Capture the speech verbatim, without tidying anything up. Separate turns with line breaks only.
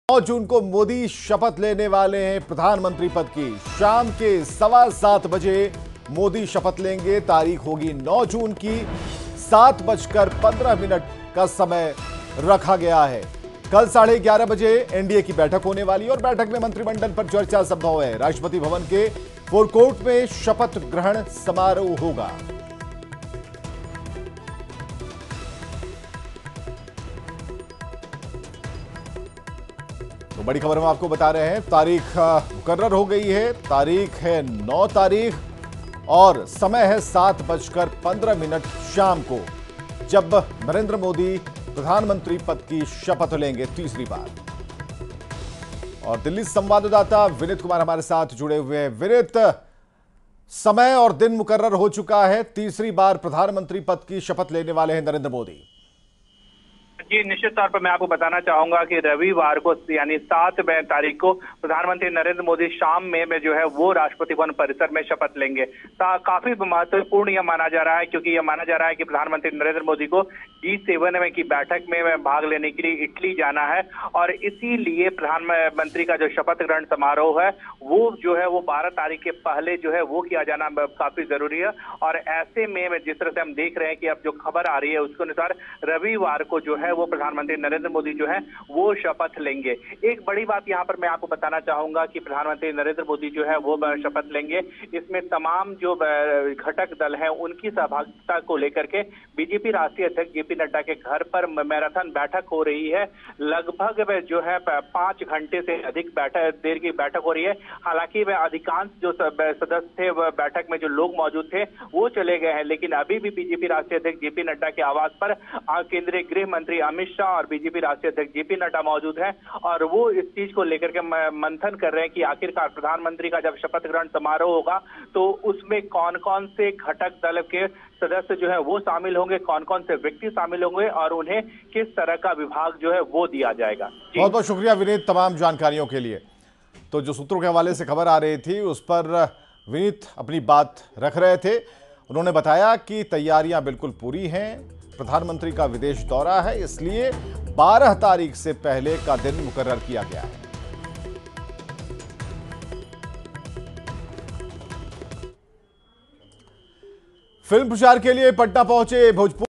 नौ जून को मोदी शपथ लेने वाले हैं प्रधानमंत्री पद की। शाम के सवा सात बजे मोदी शपथ लेंगे। तारीख होगी नौ जून की। सात बजकर पंद्रह मिनट का समय रखा गया है। कल साढ़े ग्यारह बजे एनडीए की बैठक होने वाली है और बैठक में मंत्रिमंडल पर चर्चा संभव है। राष्ट्रपति भवन के फोरकोर्ट में शपथ ग्रहण समारोह होगा। तो बड़ी खबर हम आपको बता रहे हैं, तारीख मुकर्रर हो गई है। तारीख है नौ तारीख और समय है सात बजकर पंद्रह मिनट शाम को, जब नरेंद्र मोदी प्रधानमंत्री पद की शपथ लेंगे तीसरी बार। और दिल्ली संवाददाता विनीत कुमार हमारे साथ जुड़े हुए हैं। विनीत, समय और दिन मुकर्रर हो चुका है। तीसरी बार प्रधानमंत्री पद की शपथ लेने वाले हैं नरेंद्र मोदी।
जी, निश्चित तौर पर मैं आपको बताना चाहूंगा कि रविवार को यानी सात तारीख को प्रधानमंत्री नरेंद्र मोदी शाम में, में जो है वो राष्ट्रपति भवन परिसर में शपथ लेंगे। काफी महत्वपूर्ण यह माना जा रहा है, क्योंकि यह माना जा रहा है कि प्रधानमंत्री नरेंद्र मोदी को जी सेवन में की बैठक में भाग लेने के लिए इटली जाना है और इसीलिए प्रधानमंत्री का जो शपथ ग्रहण समारोह है वो जो है वो बारह तारीख के पहले जो है वो किया जाना काफी जरूरी है। और ऐसे में जिस तरह से हम देख रहे हैं कि अब जो खबर आ रही है उसके अनुसार रविवार को जो है वो प्रधानमंत्री नरेंद्र मोदी जो है वो शपथ लेंगे। एक बड़ी बात यहां पर मैं आपको बताना चाहूंगा कि प्रधानमंत्री नरेंद्र मोदी जो है वो शपथ लेंगे। इसमें तमाम जो घटक दल हैं उनकी सहभागिता को लेकर के बीजेपी राष्ट्रीय अध्यक्ष जेपी नड्डा के घर पर मैराथन बैठक हो रही है। लगभग जो है पांच घंटे से अधिक बैठक देर की बैठक हो रही है। हालांकि वह अधिकांश जो सदस्य थे वह बैठक में जो लोग मौजूद थे वो चले गए हैं, लेकिन अभी भी बीजेपी राष्ट्रीय अध्यक्ष जेपी नड्डा के आवास पर केंद्रीय गृह मंत्री अमित शाह और बीजेपी राष्ट्रीय अध्यक्ष जेपी नड्डा मौजूद हैं और वो इस चीज को लेकर के मंथन कर रहे हैं कि आखिरकार प्रधानमंत्री का जब शपथ ग्रहण समारोह होगा तो उसमें कौन कौन से घटक दल के सदस्य जो है वो शामिल होंगे, कौन कौन से व्यक्ति शामिल होंगे और उन्हें किस तरह का विभाग जो है वो दिया जाएगा।
बहुत बहुत शुक्रिया विनीत तमाम जानकारियों के लिए। तो जो सूत्रों के हवाले से खबर आ रही थी उस पर विनीत अपनी बात रख रहे थे। उन्होंने बताया कि तैयारियां बिल्कुल पूरी हैं। प्रधानमंत्री का विदेश दौरा है, इसलिए बारह तारीख से पहले का दिन मुकर्रर किया गया है। फिल्म प्रचार के लिए पटना पहुंचे भोजपुर